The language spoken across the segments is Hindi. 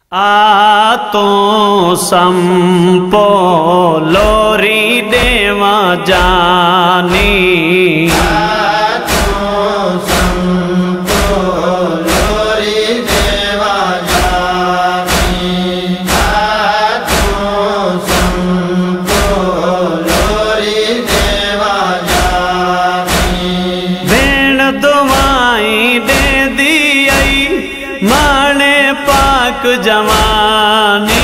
आ तो संपो लोरी देवा जानी, जवानी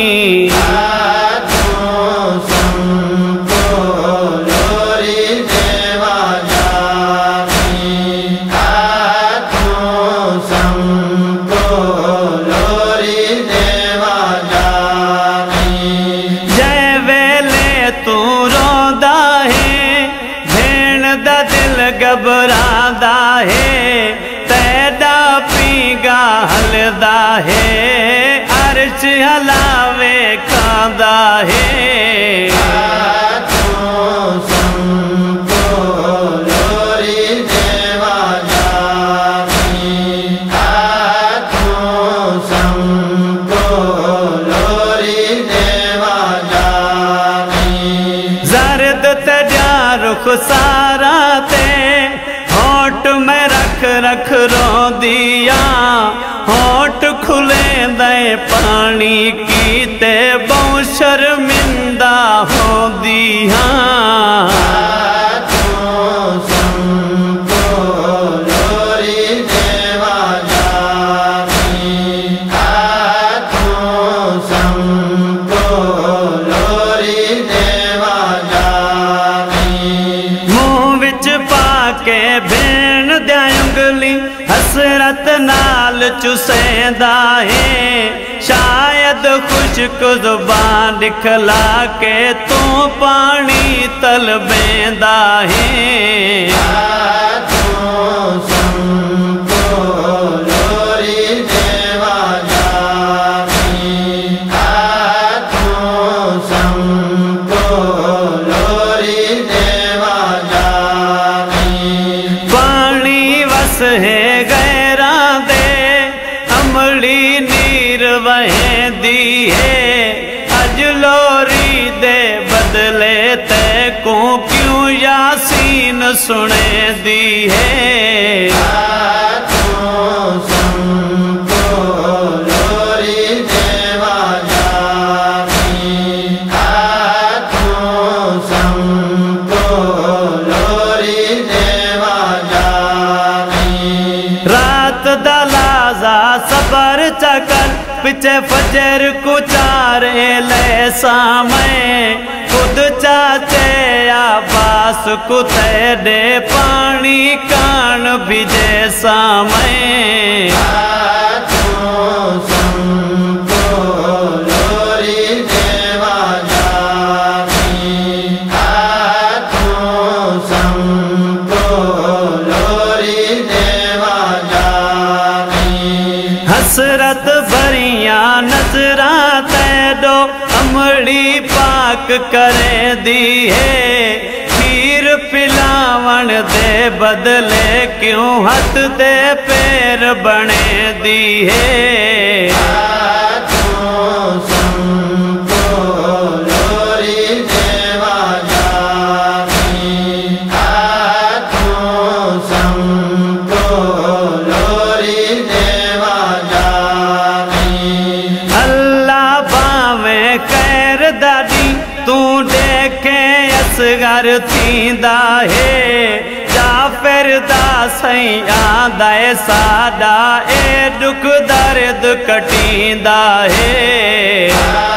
जय वेले तू रोदा है भेण दा दिल घबरादा है तैदा पीगा हलदा है अर्श हलावे खादा है जर्द तजा रुख सारा ते होठ में रख रख रो दिया होठ खुले दे पानी की ते बहु शर्मिंदा हो दिया मुंह विच पाके भेण दा उंगली हसरत नाल चुसेंदा है शायद खुशक जुबान दिखला के तू पानी तलबेंदा है है गैरा दे अमली नीर वहेंदी है अज लोरी दे बदले ते को क्यों यासीन सुने दी है सबर चकल पिछे फजर को चारे ले सामे खुद चाचे आबास को तेरे पानी कान भिजे सामे हसरत भरिया नजरा तेदो अमड़ी पाक करे दी है खीर पिलावन दे बदले क्यों हथ दे पैर बने दी है तू देखे असगर थींदा है जाफिर दा सैया दे सादा ए दुख दर्द कटींदा है